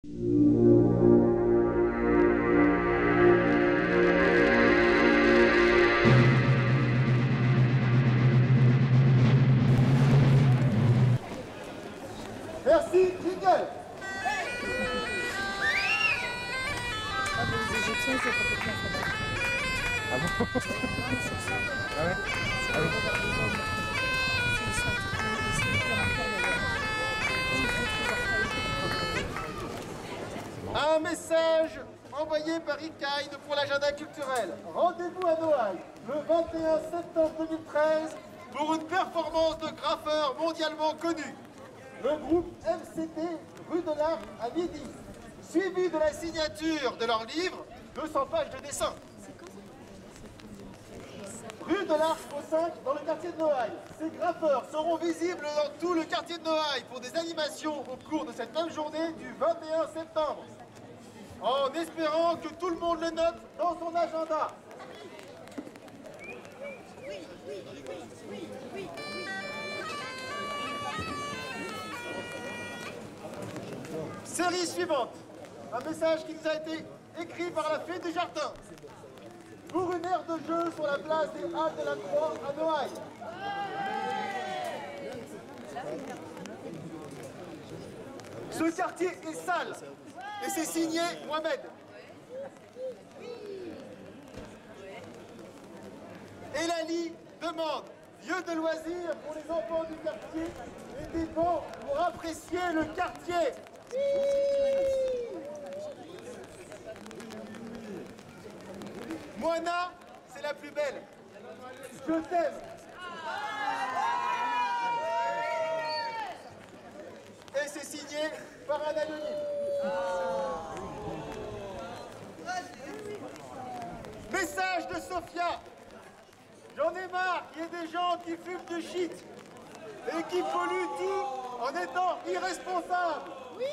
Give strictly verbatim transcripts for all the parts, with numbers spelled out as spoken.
Merci, jingle. Ah, mais les Égyptiens, c'est complètement fabuleux. Ah bon? Ah ouais? Ah oui. Un message envoyé par Ikaïd pour l'agenda culturel. Rendez-vous à Noailles le vingt et un septembre deux mille treize pour une performance de graffeurs mondialement connus. Le groupe M C T rue de l'Arc à midi, suivi de la signature de leur livre, deux cents pages de dessin. Rue de l'Arc au cinq, dans le quartier de Noailles. Ces graffeurs seront visibles dans tout le quartier de Noailles pour des animations au cours de cette même journée du vingt et un septembre. En espérant que tout le monde le note dans son agenda. Série suivante. Un message qui nous a été écrit par la fée du jardin. Pour une aire de jeu sur la place des Halles de la Croix à Noailles. Ce quartier est sale et c'est signé Mohamed. Elali demande lieu de loisirs pour les enfants du quartier et des bancs pour apprécier le quartier. Moana, c'est la plus belle. Je t'aime. Et c'est signé par un anonyme. Message de Sophia. J'en ai marre qu'il y ait des gens qui fument du shit et qui polluent tout en étant irresponsables. Oui.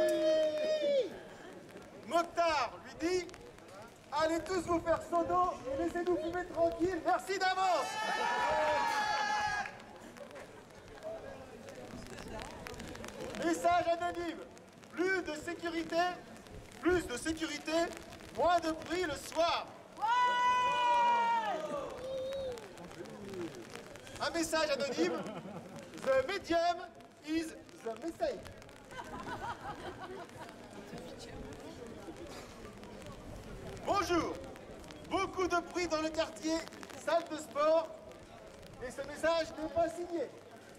Mokhtar lui dit « Allez tous vous faire sodo et laissez-nous fumer tranquille, merci d'avance !» Message anonyme. Plus de sécurité, plus de sécurité, moins de bruit le soir. Un message anonyme. The medium is the message. Bonjour. Beaucoup de bruit dans le quartier, salle de sport. Et ce message n'est pas signé.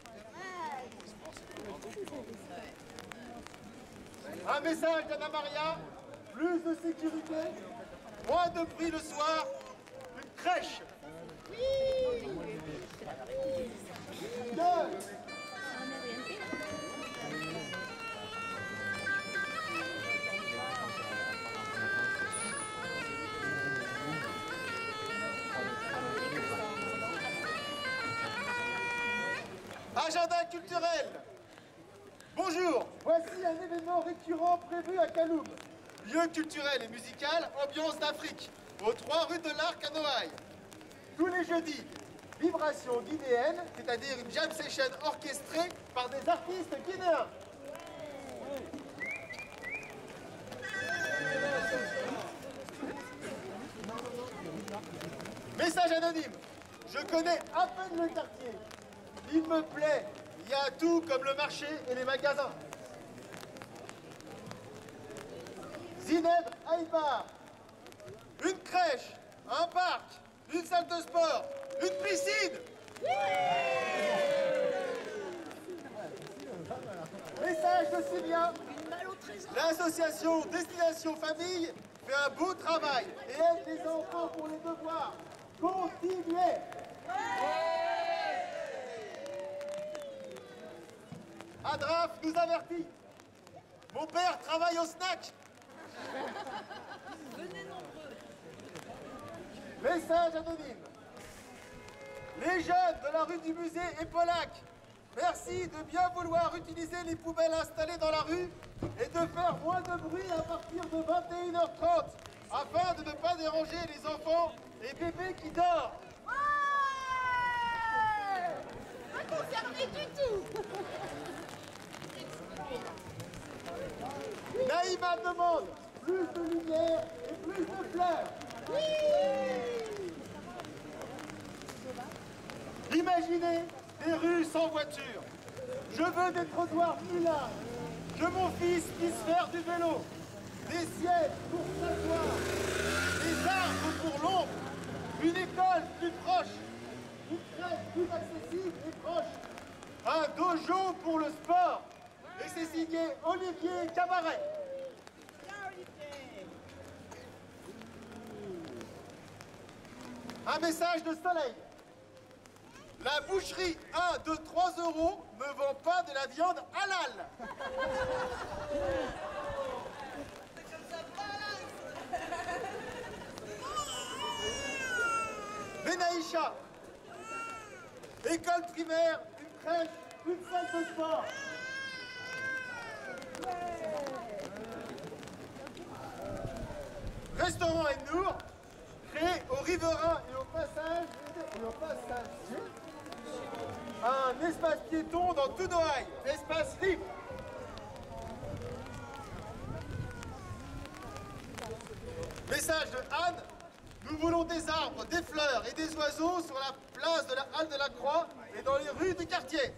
Un message d'Anna Maria, plus de sécurité, moins de bruit le soir, une crèche. Oui. Deux. Agenda culturel. Bonjour, voici un événement récurrent prévu à Kaloum. Lieu culturel et musical, ambiance d'Afrique, aux trois rues de l'Arc à Noailles. Tous les jeudis, vibration guinéenne, c'est-à-dire une jam session orchestrée par des artistes guinéens. Message anonyme. Je connais à peine le quartier. Il me plaît. Il y a tout comme le marché et les magasins. Zineb Aïbar. Une crèche, un parc, une salle de sport, une piscine. Message de Sylvia. L'association Destination Famille fait un beau travail et aide les enfants pour les devoirs. Continuez. Adraf nous avertit. Mon père travaille au snack. Venez nombreux. Message anonyme. Les jeunes de la rue du Musée et Polac, merci de bien vouloir utiliser les poubelles installées dans la rue et de faire moins de bruit à partir de vingt et une heures trente afin de ne pas déranger les enfants et bébés qui dorment. Ouais. Pas concerné du tout. Naïma demande plus de lumière et plus de fleurs. Oui. Imaginez des rues sans voiture. Je veux des trottoirs plus larges. Que mon fils puisse faire du vélo. Des sièges pour s'asseoir. Des arbres pour l'ombre. Une école plus proche. Une crèche plus accessible et proche. Un dojo pour le sport. Et c'est signé Olivier Cabaret. Un message de soleil. La boucherie un, deux, trois euros ne vend pas de la viande halal. Benaïcha. École primaire, une crèche, une salle de sport. Restaurant Ennour, créé au riverain et au passage, et au passage, un espace piéton dans tout Noailles, espace libre. Message de Anne, nous voulons des arbres, des fleurs et des oiseaux sur la place de la Halle de la Croix et dans les rues du quartier.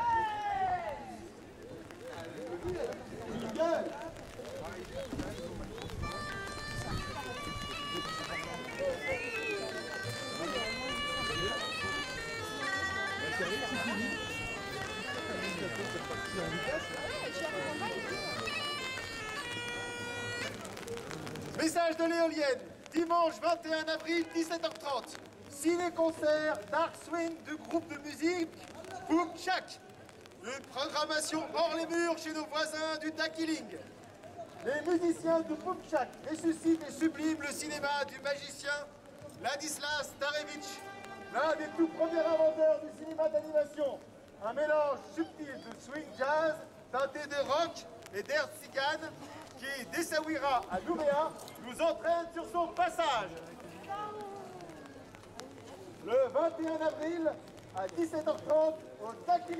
Message de l'éolienne, dimanche vingt et un avril, dix-sept heures trente. Ciné-concert Dark Swing du groupe de musique Boom Shack. Une programmation hors les murs chez nos voisins du Takiling. Les musiciens de Boom Shack ressuscitent et subliment le cinéma du magicien Ladislas Starevich, l'un des tout premiers inventeurs du cinéma d'animation. Un mélange subtil de swing jazz, teinté de rock et d'air cigane, qui, d'Essaouira à Nouméa, nous entraîne sur son passage. Le vingt et un avril, à dix-sept heures trente, au Takiling.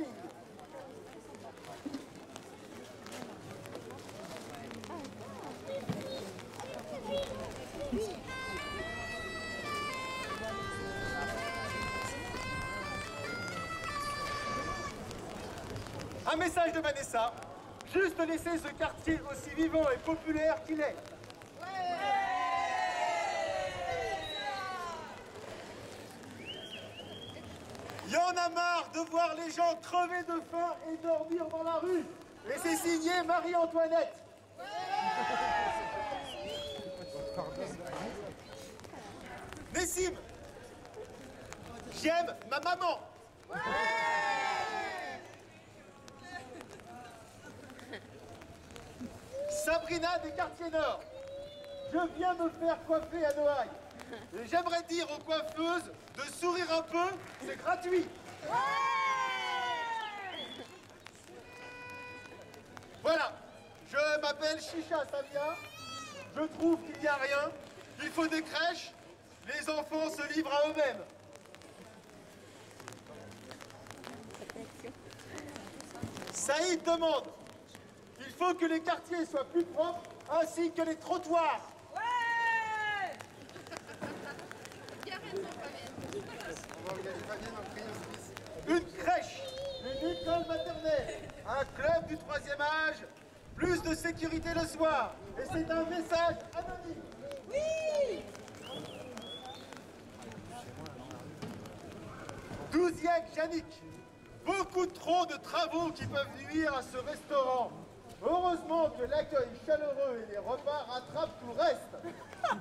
Un message de Vanessa, juste laisser ce quartier aussi vivant et populaire qu'il est. Il y en a marre de voir les gens crever de faim et dormir dans la rue. Et c'est signé Marie-Antoinette. Nessim, j'aime ma maman. Sabrina des quartiers nord. Je viens me faire coiffer à Noailles. Et j'aimerais dire aux coiffeuses de sourire un peu, c'est gratuit. Voilà, je m'appelle Chicha Savia. Je trouve qu'il n'y a rien, qu'il faut des crèches. Les enfants se livrent à eux-mêmes. Saïd demande, il faut que les quartiers soient plus propres, ainsi que les trottoirs. Ouais. Une crèche, une école maternelle, un club du troisième âge, plus de sécurité le soir. Et c'est un message anonyme. Oui. Douzième Yannick. Beaucoup trop de travaux qui peuvent nuire à ce restaurant. Heureusement que l'accueil chaleureux et les repas rattrapent tout le reste.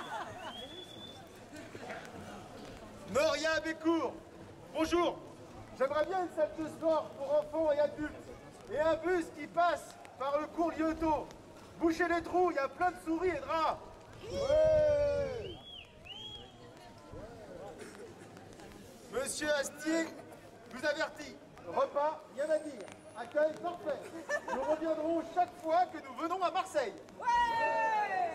Noria Bécourt. Bonjour. J'aimerais bien une salle de sport pour enfants et adultes. Et un bus qui passe par le cours Lyoto. Bouchez les trous, il y a plein de souris et de rats. Ouais. Monsieur Astier nous avertit. Repas, rien à dire. Accueil parfait. Nous reviendrons chaque fois que nous venons à Marseille. Ouais.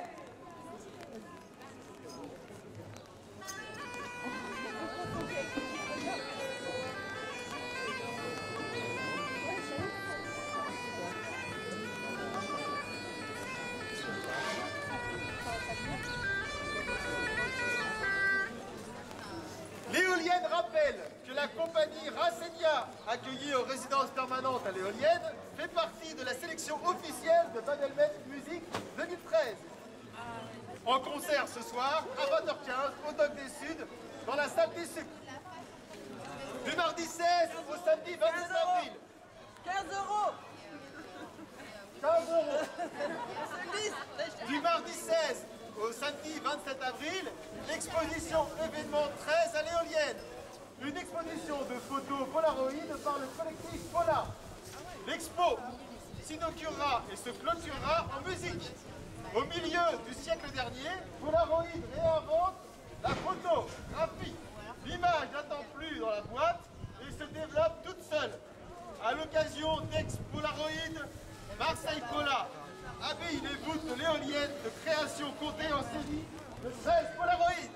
rappelle que la compagnie Racenia, accueillie aux résidences permanentes à l'éolienne, fait partie de la sélection officielle de Badelmet Music deux mille treize. En concert ce soir, à vingt heures quinze, au Doc des Suds, dans la salle des sucres. Du mardi seize au samedi vingt-sept avril. quinze euros. quinze euros. Du mardi seize au samedi vingt-sept avril, l'exposition événement treize à l'éolienne. Une exposition de photos Polaroid par le collectif Polar. L'expo s'inaugurera et se clôturera en musique. Au milieu du siècle dernier, Polaroid réinvente la photographie. L'image n'attend plus dans la boîte et se développe toute seule. À l'occasion d'Ex-Polaroid, Marseille Pola, abbaye les voûtes de l'éolienne de création comptée en série de treize Polaroid.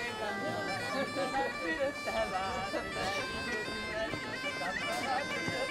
Pardon.